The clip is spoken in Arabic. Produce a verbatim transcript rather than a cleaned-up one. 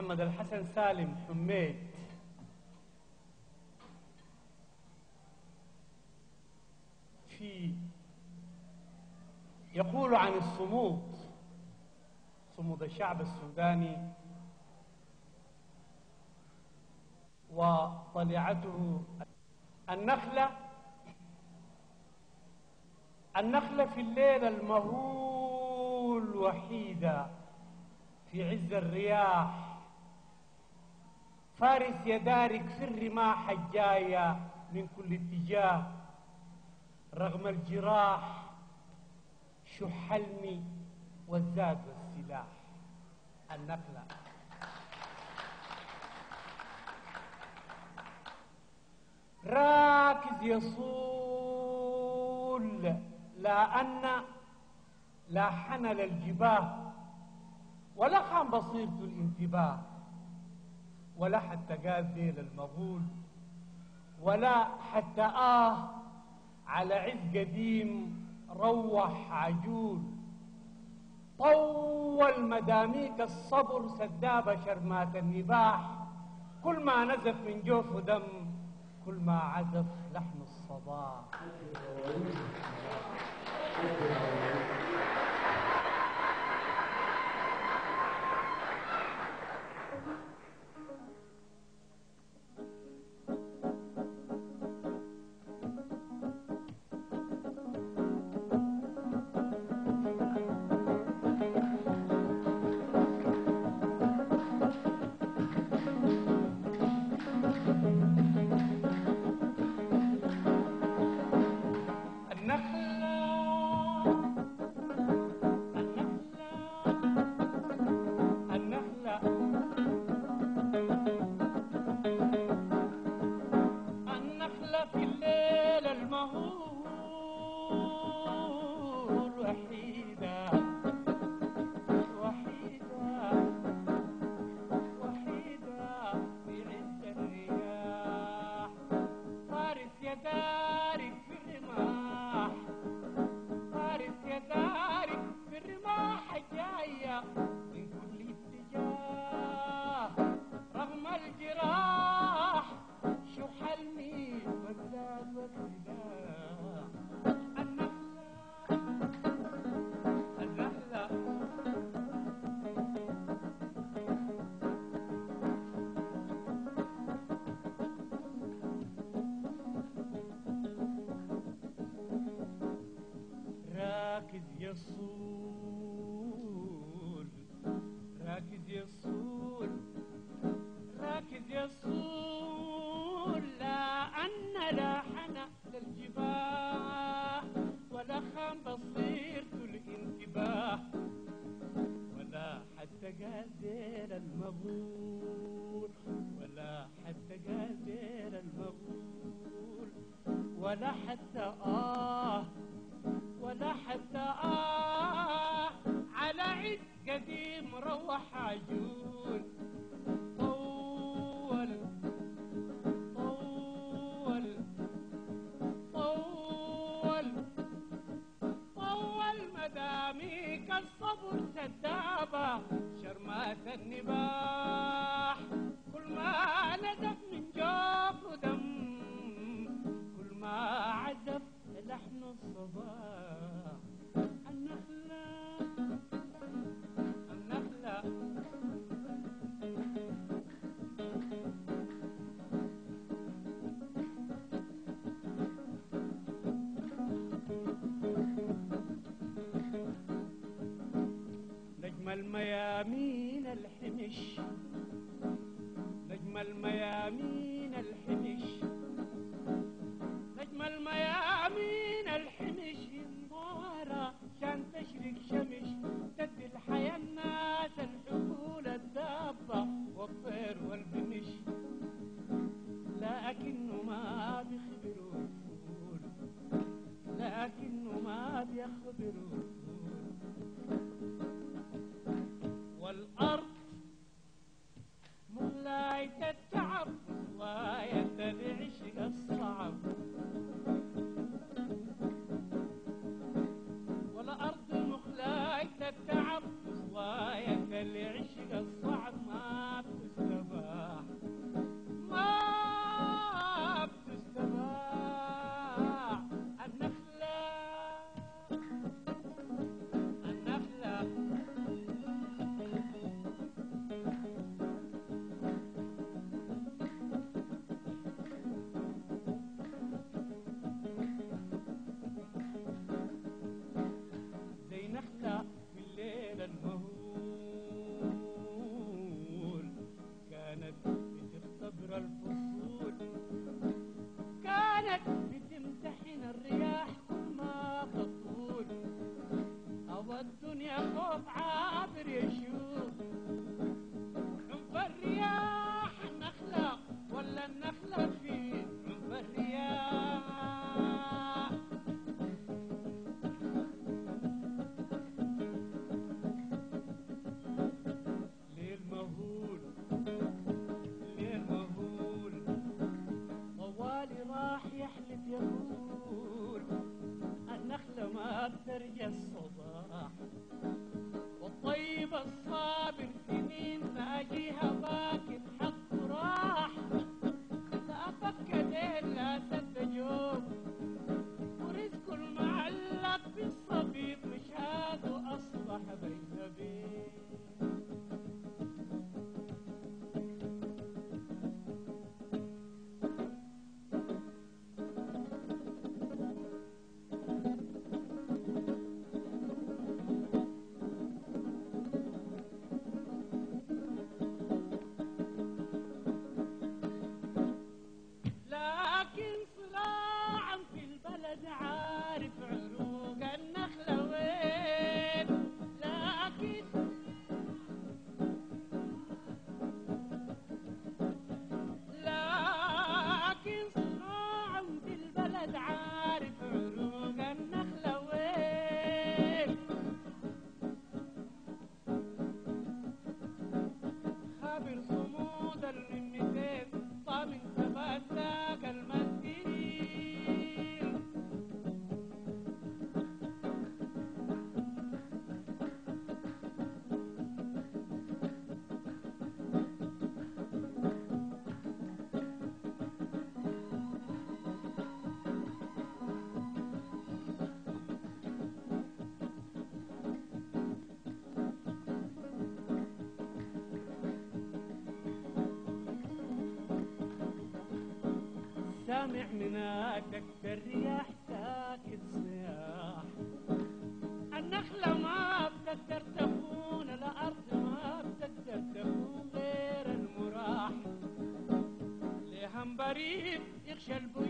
محمد الحسن سالم حميد في يقول عن الصمود، صمود الشعب السوداني وطليعته. النخلة النخلة في الليل المهول وحيدة في عز الرياح، فارس يدارك في الرماح الجاية من كل اتجاه، رغم الجراح شح المي والزاد والسلاح. النخلة راكز يصول لا أن لا حنل الجباه، ولا خان بصيرة الانتباه، ولا حتى قال ذيل المغول، ولا حتى آه على عز قديم روح عجول. طول مداميك الصبر سداب شرمات النباح، كل ما نزف من جوفه دم كل ما عزف لحن الصباح. راكز يصول راكز يصول راكز يصول لا أن لا حنى للجباه، ولا خان بصيرة الانتباه، ولا حتى قادر المغول، ولا حتى قادر المغول، ولا حتى آه ولا حتى آه على عيد قديم روح عجول. طول طول طول طول مداميك الصبر سدابة شرمات النباح، كل ما نزف من جوف ودم كل ما عزف لحن الصباح. النخلة النخلة نجم الميامين الحمش، نجم الميامين الحمش، نجم الميامين الحمش ينوارا كان تشرق شمش، تدي الحياة الناس الحقول الدابة والطير والبمش، لكنه ما بيخبروا لكنه ما بيخبروا والأرض مغلاية التعب وغاية العشق الصعب، والأرض مغلاية التعب وغاية العشق الصعب، ما البلد عارف عروق النخلة وين، لكن لكن صاعد البلد عارف عروق النخلة وين. خابر صمود المنتين طامن ثبات ذاك المنديل. سامع منادك الرياح ساكت صياح، النخلة ما بتقدر تكون، الأرض ما بتقدر تكون غير المراح. لهم بريد يخشى البيوت